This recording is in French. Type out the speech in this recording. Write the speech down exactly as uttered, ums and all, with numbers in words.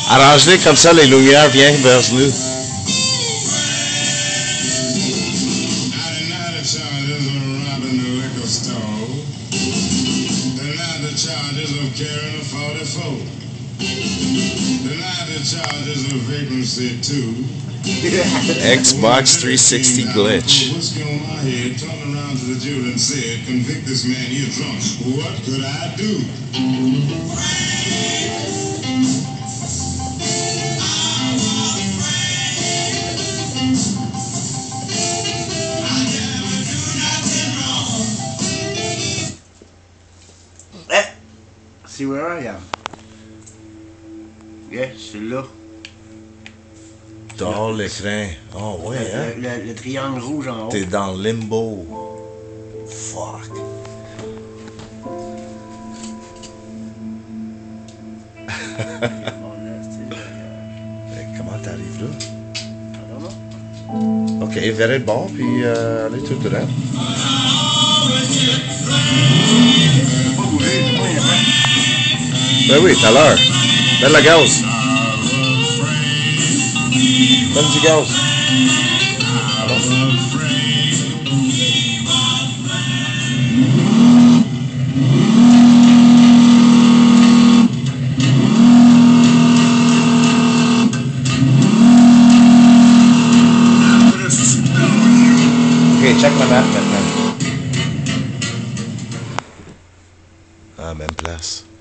Arrange-les comme ça, les lumières viennent vers nous. Xbox three sixty glitch. See where I am? Yeah, celui-là. Dans l'écran. Oh ouais, le, hein? Le, le, le triangle rouge en haut. T'es dans limbo. Fuck. Comment t'arrives là? I don't know. Ok, verrez le bord, puis euh, allez tout dedans. Pas bouger, c'est pas un Ben oui, tout à l'heure. Donne le gaz. Donne du gaz. Alors. Ok, check la map maintenant. Ah, même place.